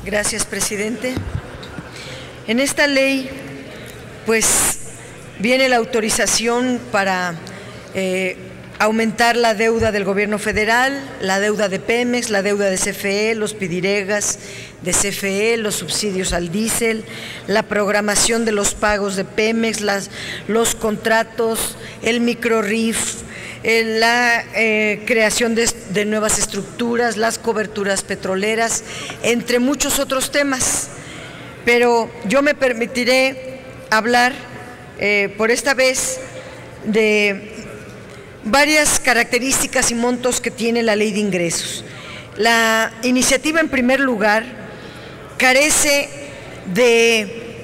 Gracias, presidente. En esta ley, pues, viene la autorización para aumentar la deuda del gobierno federal, la deuda de Pemex, la deuda de CFE, los pidiregas de CFE, los subsidios al diésel, la programación de los pagos de Pemex, los contratos, el micro-RIF, la creación de nuevas estructuras, las coberturas petroleras, entre muchos otros temas. Pero yo me permitiré hablar por esta vez de varias características y montos que tiene la Ley de Ingresos. La iniciativa, en primer lugar, carece de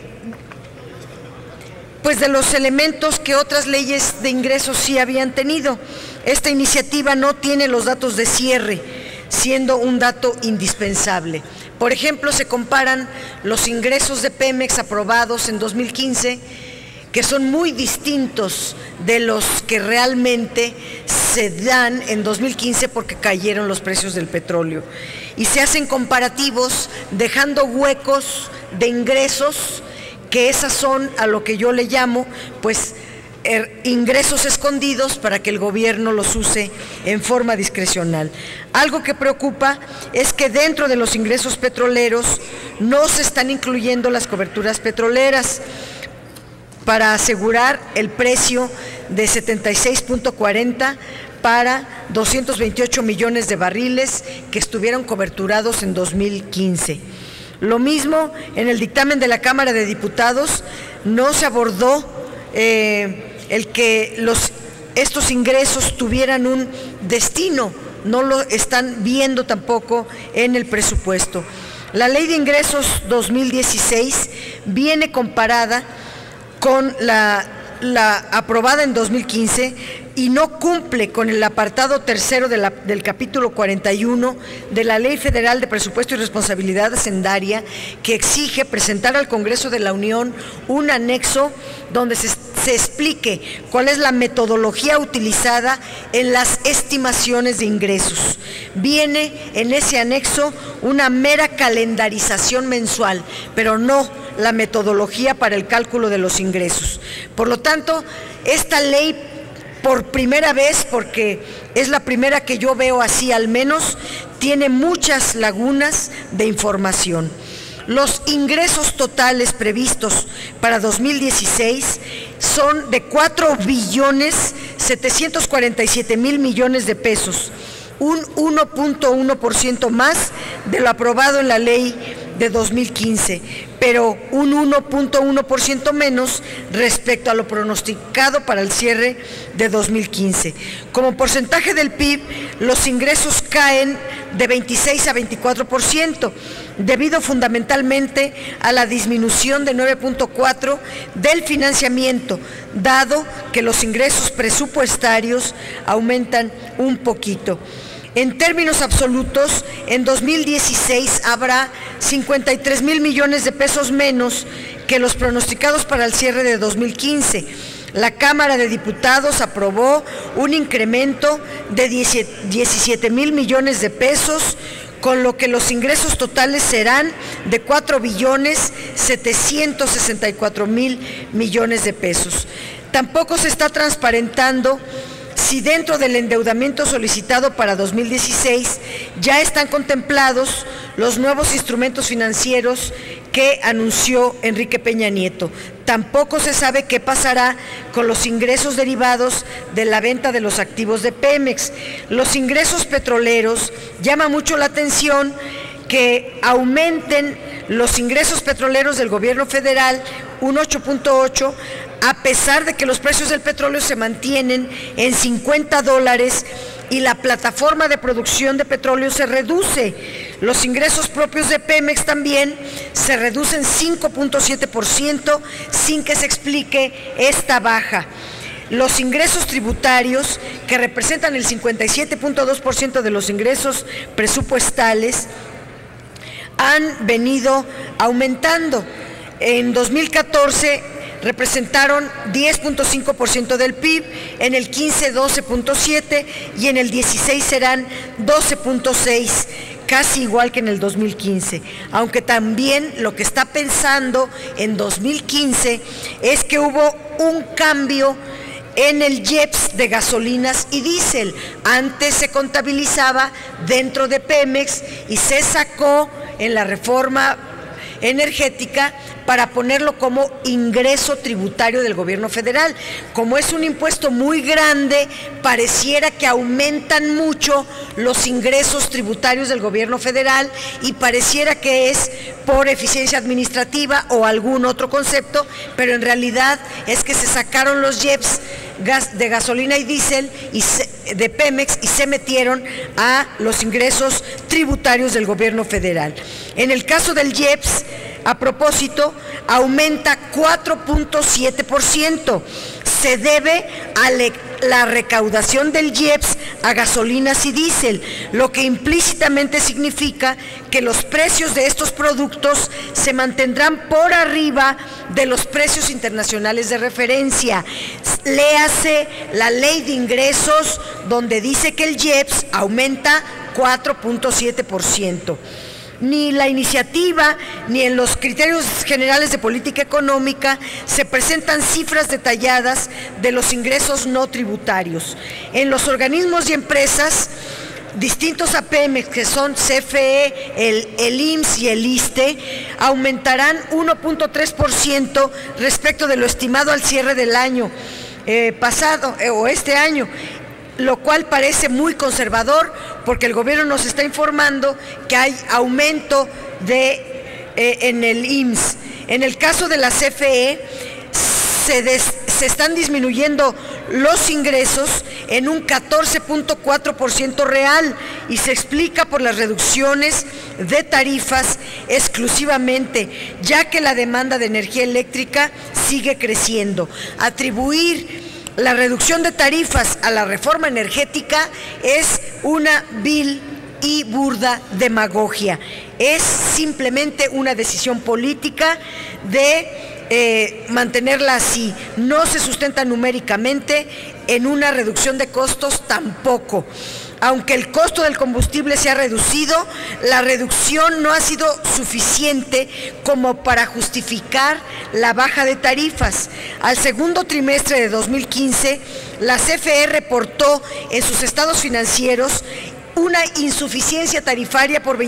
los elementos que otras leyes de ingresos sí habían tenido. Esta iniciativa no tiene los datos de cierre, siendo un dato indispensable. Por ejemplo, se comparan los ingresos de Pemex aprobados en 2015, que son muy distintos de los que realmente se dan en 2015 porque cayeron los precios del petróleo. Y se hacen comparativos dejando huecos de ingresos, que esas son a lo que yo le llamo, ingresos escondidos para que el gobierno los use en forma discrecional. Algo que preocupa es que dentro de los ingresos petroleros no se están incluyendo las coberturas petroleras para asegurar el precio de 76.40 para 228 millones de barriles que estuvieron coberturados en 2015. Lo mismo en el dictamen de la Cámara de Diputados, no se abordó el que estos ingresos tuvieran un destino, no lo están viendo tampoco en el presupuesto. La Ley de Ingresos 2016 viene comparada con la aprobada en 2015 y no cumple con el apartado tercero del capítulo 41 de la Ley Federal de Presupuesto y Responsabilidad Hacendaria, que exige presentar al Congreso de la Unión un anexo donde se explique cuál es la metodología utilizada en las estimaciones de ingresos. Viene en ese anexo una mera calendarización mensual, pero no la metodología para el cálculo de los ingresos. Por lo tanto, esta ley, por primera vez, porque es la primera que yo veo así al menos, tiene muchas lagunas de información. Los ingresos totales previstos para 2016 son de 4.747.000 millones de pesos, un 1.1% más de lo aprobado en la ley de 2015, pero un 1.1% menos respecto a lo pronosticado para el cierre de 2015. Como porcentaje del PIB, los ingresos caen de 26 a 24%, debido fundamentalmente a la disminución de 9.4% del financiamiento, dado que los ingresos presupuestarios aumentan un poquito. En términos absolutos, en 2016 habrá 53.000 millones de pesos menos que los pronosticados para el cierre de 2015. La Cámara de Diputados aprobó un incremento de 17.000 millones de pesos, con lo que los ingresos totales serán de 4.764.000 millones de pesos. Tampoco se está transparentando si dentro del endeudamiento solicitado para 2016 ya están contemplados los nuevos instrumentos financieros que anunció Enrique Peña Nieto. Tampoco se sabe qué pasará con los ingresos derivados de la venta de los activos de Pemex. Los ingresos petroleros, llama mucho la atención que aumenten los ingresos petroleros del gobierno federal un 8.8%, a pesar de que los precios del petróleo se mantienen en $50 y la plataforma de producción de petróleo se reduce. Los ingresos propios de Pemex también se reducen 5.7% sin que se explique esta baja. Los ingresos tributarios, que representan el 57.2% de los ingresos presupuestales, han venido aumentando. En 2014 representaron 10.5% del PIB, en el 15 12.7% y en el 16 serán 12.6%. casi igual que en el 2015, aunque también lo que está pensando en 2015 es que hubo un cambio en el IEPS de gasolinas y diésel. Antes se contabilizaba dentro de Pemex y se sacó en la reforma energética para ponerlo como ingreso tributario del gobierno federal. Como es un impuesto muy grande, pareciera que aumentan mucho los ingresos tributarios del gobierno federal y pareciera que es por eficiencia administrativa o algún otro concepto, pero en realidad es que se sacaron los IEPS de gasolina y diésel de Pemex y se metieron a los ingresos tributarios del gobierno federal. En el caso del IEPS, a propósito, aumenta 4.7%. Se debe a la recaudación del IEPS a gasolinas y diésel, lo que implícitamente significa que los precios de estos productos se mantendrán por arriba de los precios internacionales de referencia. Léase la ley de ingresos, donde dice que el IEPS aumenta 4.7%. Ni la iniciativa ni en los criterios generales de política económica se presentan cifras detalladas de los ingresos no tributarios. En los organismos y empresas distintos a Pemex, que son CFE, el IMSS y el ISSSTE, aumentarán 1.3% respecto de lo estimado al cierre del año pasado o este año, lo cual parece muy conservador porque el gobierno nos está informando que hay aumento en el IMSS. En el caso de la CFE, se están disminuyendo los ingresos en un 14.4% real y se explica por las reducciones de tarifas exclusivamente, ya que la demanda de energía eléctrica sigue creciendo. Atribuir la reducción de tarifas a la reforma energética es una vil y burda demagogia. Es simplemente una decisión política de mantenerla así. No se sustenta numéricamente, en una reducción de costos tampoco. Aunque el costo del combustible se ha reducido, la reducción no ha sido suficiente como para justificar la baja de tarifas. Al segundo trimestre de 2015, la CFE reportó en sus estados financieros una insuficiencia tarifaria por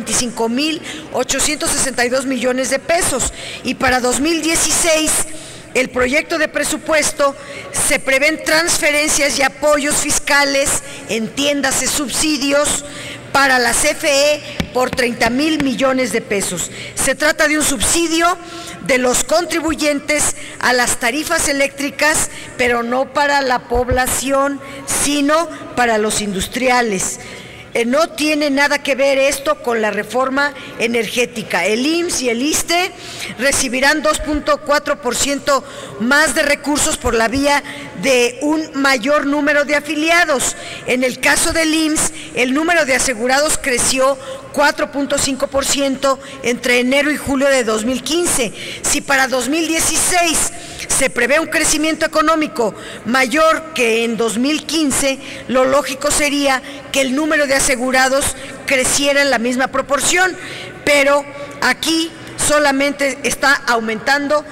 25.862 millones de pesos y para 2016 el proyecto de presupuesto se prevén transferencias y apoyos fiscales, entiéndase subsidios, para la CFE por 30,000 millones de pesos. Se trata de un subsidio de los contribuyentes a las tarifas eléctricas, pero no para la población, sino para los industriales. No tiene nada que ver esto con la reforma energética. El IMSS y el ISSSTE recibirán 2.4% más de recursos por la vía de un mayor número de afiliados. En el caso del IMSS, el número de asegurados creció 4.5% entre enero y julio de 2015. Si para 2016 se prevé un crecimiento económico mayor que en 2015, lo lógico sería que el número de asegurados creciera en la misma proporción, pero aquí solamente está aumentando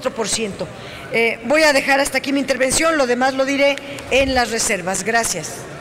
2.4%. Voy a dejar hasta aquí mi intervención, lo demás lo diré en las reservas. Gracias.